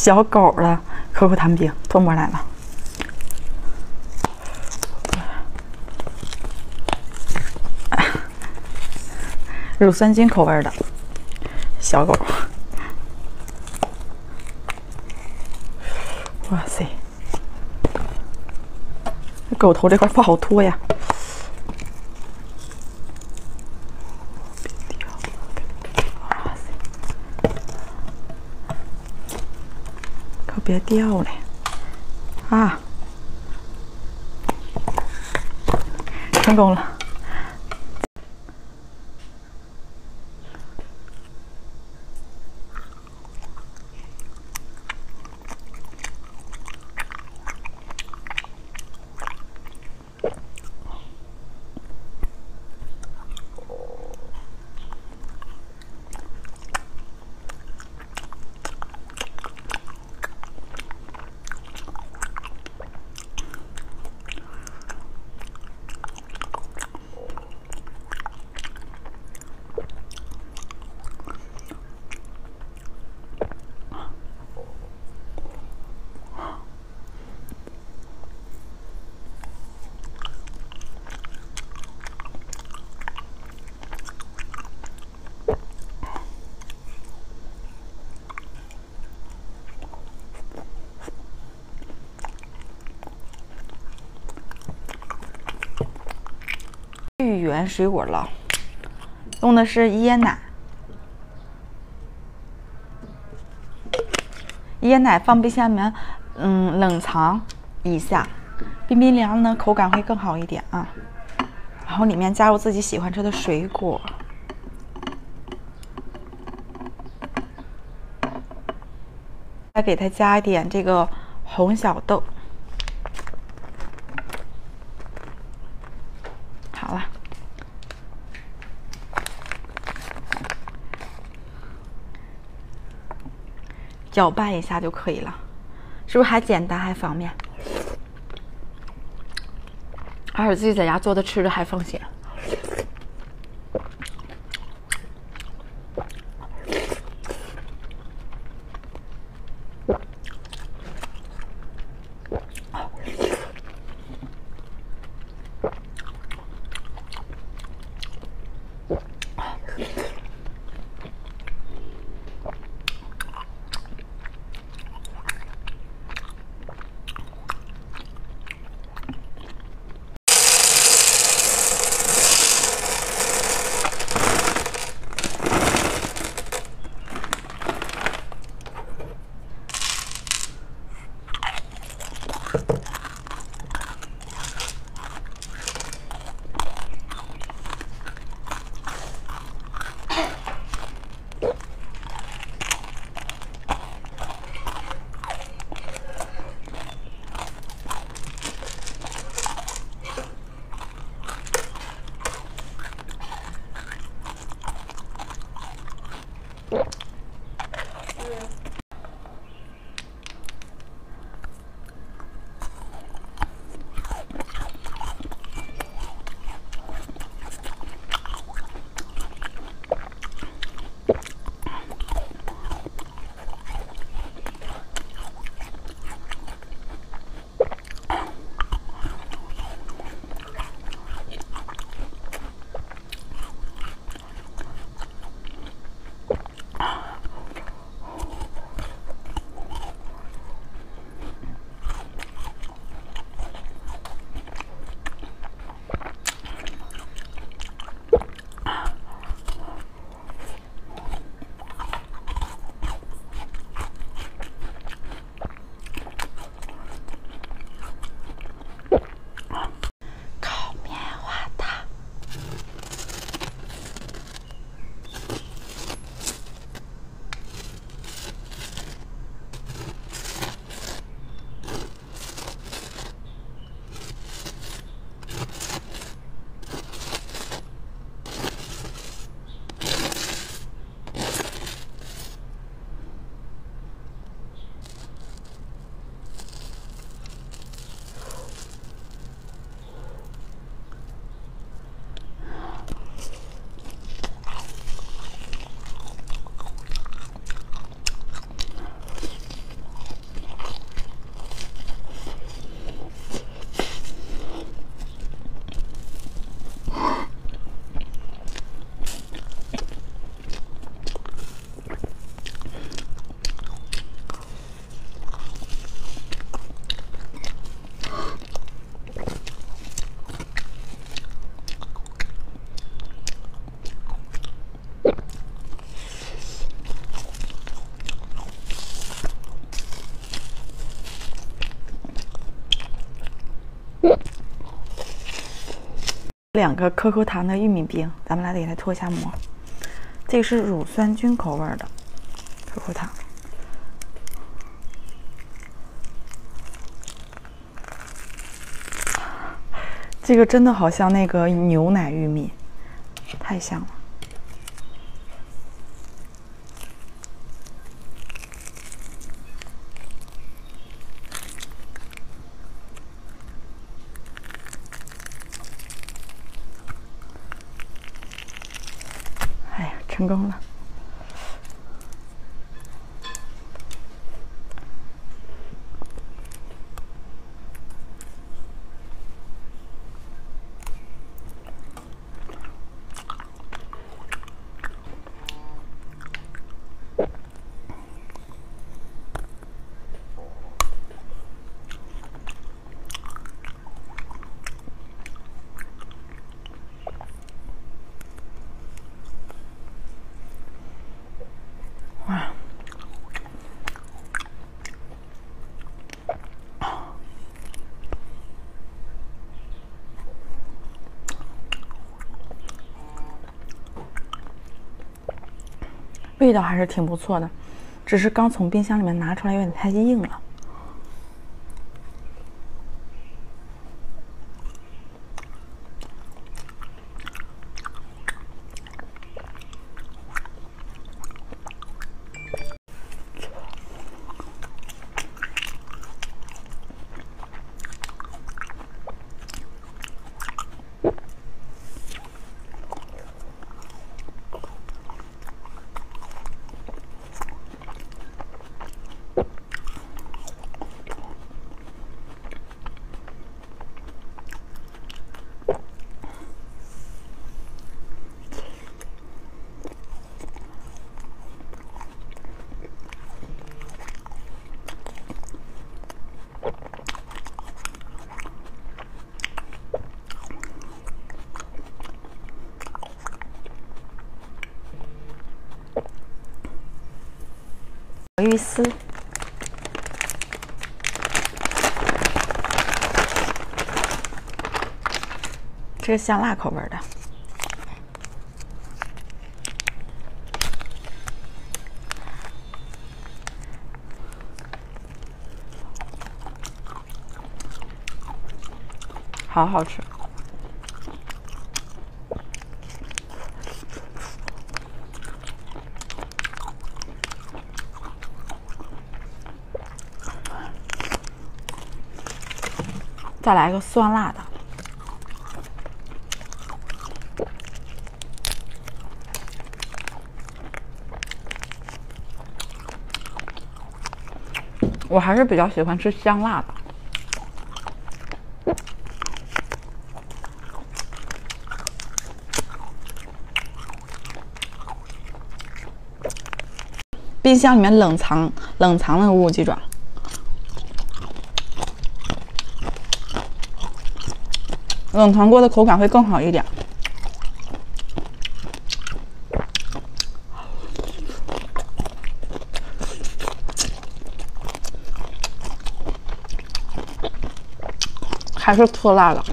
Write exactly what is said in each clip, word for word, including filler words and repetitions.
小狗的可可糖饼，托馍来了。乳酸菌口味的小狗。哇塞，这狗头这块不好脱呀。 别掉嘞！啊，成功了。芋圆水果酪，用的是椰奶，椰奶放冰箱里面，嗯，冷藏一下，冰冰凉呢，口感会更好一点啊。然后里面加入自己喜欢吃的水果，再给它加一点这个红小豆。 好了，搅拌一下就可以了，是不是还简单还方便？而且自己在家做的吃的还放心。 两个可可糖的玉米饼，咱们来给它脱一下膜。这个是乳酸菌口味的可可糖，这个真的好像那个牛奶玉米，太像了。成功了。哇！味道还是挺不错的，只是刚从冰箱里面拿出来有点太硬了。鱼丝，这是香辣口味的。好好吃。再来个酸辣的，我还是比较喜欢吃香辣的。冰箱里面冷藏冷藏那个乌鸡爪。冷藏过的口感会更好一点。还是特辣的。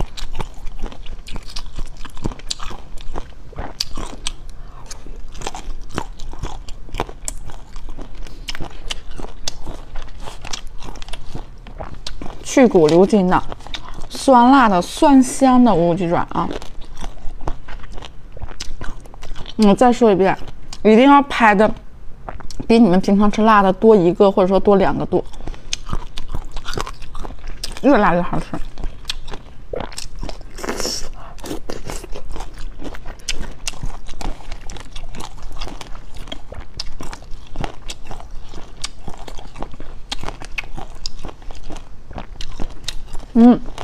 去骨留筋的。酸辣的、蒜香的乌鸡爪啊！嗯，再说一遍，一定要拍的比你们平常吃辣的多一个，或者说多两个度，越辣越好吃。嗯。